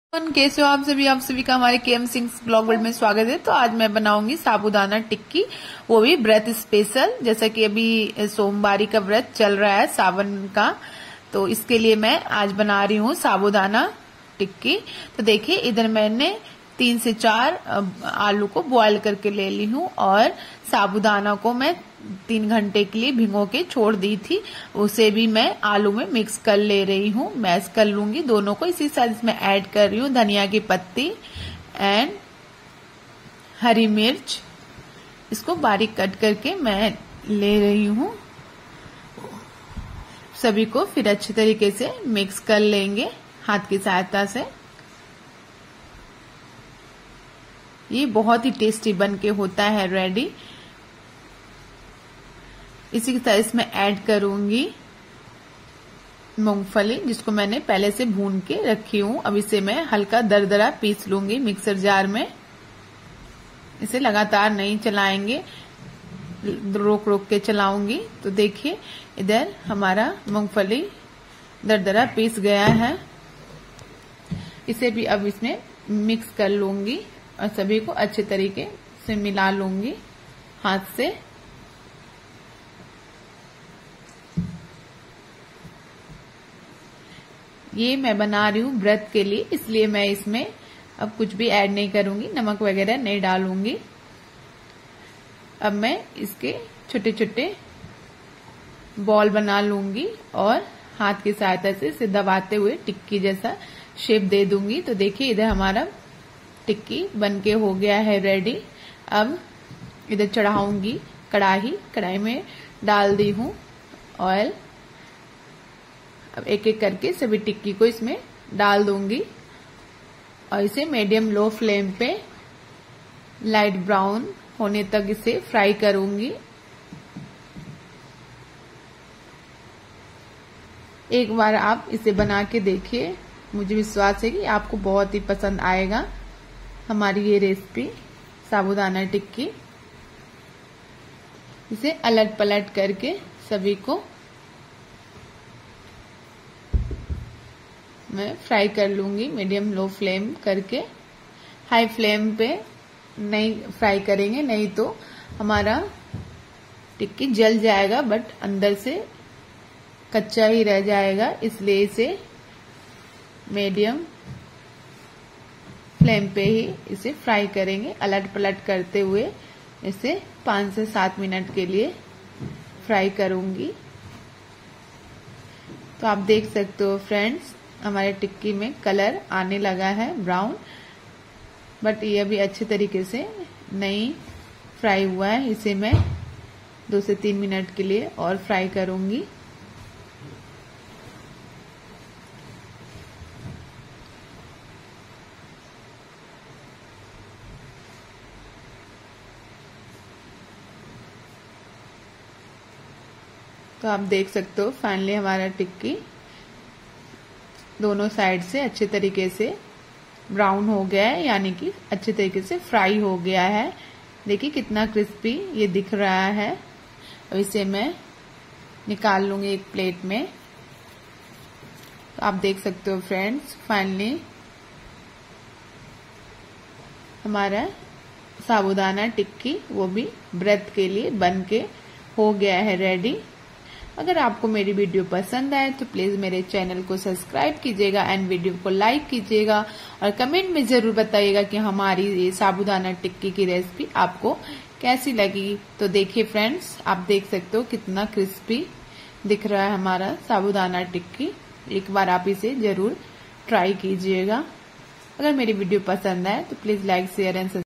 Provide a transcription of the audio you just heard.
कैसे हो आप सभी का हमारे केएम सिंग्स ब्लॉग वर्ल्ड में स्वागत है। तो आज मैं बनाऊंगी साबूदाना टिक्की, वो भी व्रत स्पेशल। जैसा कि अभी सोमवारी का व्रत चल रहा है सावन का, तो इसके लिए मैं आज बना रही हूँ साबूदाना टिक्की। तो देखिए, इधर मैंने 3 से 4 आलू को बॉईल करके ले ली हूँ और साबूदाना को मैं 3 घंटे के लिए भिगो के छोड़ दी थी। उसे भी मैं आलू में मिक्स कर ले रही हूँ, मैश कर लूंगी दोनों को। इसी साथ इसमें ऐड कर रही हूँ धनिया की पत्ती एंड हरी मिर्च। इसको बारीक कट करके मैं ले रही हूँ। सभी को फिर अच्छी तरीके से मिक्स कर लेंगे हाथ की सहायता से। ये बहुत ही टेस्टी बन के होता है रेडी। इसी के साथ इसमें ऐड करूंगी मूंगफली, जिसको मैंने पहले से भून के रखी हूँ। अब इसे मैं हल्का दरदरा पीस लूंगी मिक्सर जार में। इसे लगातार नहीं चलाएंगे, रोक रोक के चलाऊंगी। तो देखिए, इधर हमारा मूंगफली दरदरा पीस गया है। इसे भी अब इसमें मिक्स कर लूंगी और सभी को अच्छे तरीके से मिला लूंगी हाथ से। ये मैं बना रही हूँ व्रत के लिए, इसलिए मैं इसमें अब कुछ भी ऐड नहीं करूंगी, नमक वगैरह नहीं डालूंगी। अब मैं इसके छोटे छोटे बॉल बना लूंगी और हाथ की सहायता से इसे दबाते हुए टिक्की जैसा शेप दे दूंगी। तो देखिए, इधर हमारा टिक्की बनके हो गया है रेडी। अब इधर चढ़ाऊंगी कढ़ाई में डाल दी हूँ ऑयल। अब एक एक करके सभी टिक्की को इसमें डाल दूंगी और इसे मीडियम लो फ्लेम पे लाइट ब्राउन होने तक इसे फ्राई करूंगी। एक बार आप इसे बना के देखिए, मुझे विश्वास है कि आपको बहुत ही पसंद आएगा हमारी ये रेसिपी साबूदाना टिक्की। इसे अलट पलट करके सभी को मैं फ्राई कर लूंगी मीडियम लो फ्लेम करके। हाई फ्लेम पे नहीं फ्राई करेंगे, नहीं तो हमारा टिक्की जल जाएगा बट अंदर से कच्चा ही रह जाएगा। इसलिए इसे मीडियम फ्लेम पे ही इसे फ्राई करेंगे, अलट पलट करते हुए इसे 5 से 7 मिनट के लिए फ्राई करूंगी। तो आप देख सकते हो फ्रेंड्स, हमारे टिक्की में कलर आने लगा है ब्राउन, बट ये अभी अच्छे तरीके से नहीं फ्राई हुआ है। इसे मैं 2 से 3 मिनट के लिए और फ्राई करूंगी। तो आप देख सकते हो फाइनली हमारा टिक्की दोनों साइड से अच्छे तरीके से ब्राउन हो गया है, यानी कि अच्छे तरीके से फ्राई हो गया है। देखिए कितना क्रिस्पी ये दिख रहा है। अब इसे मैं निकाल लूंगी एक प्लेट में। तो आप देख सकते हो फ्रेंड्स, फाइनली हमारा साबूदाना टिक्की वो भी व्रत के लिए बन के हो गया है रेडी। अगर आपको मेरी वीडियो पसंद आए तो प्लीज मेरे चैनल को सब्सक्राइब कीजिएगा एंड वीडियो को लाइक कीजिएगा और कमेंट में जरूर बताइएगा कि हमारी ये साबूदाना टिक्की की रेसिपी आपको कैसी लगी। तो देखिए फ्रेंड्स, आप देख सकते हो कितना क्रिस्पी दिख रहा है हमारा साबूदाना टिक्की। एक बार आप इसे जरूर ट्राई कीजिएगा। अगर मेरी वीडियो पसंद आए तो प्लीज लाइक शेयर एंड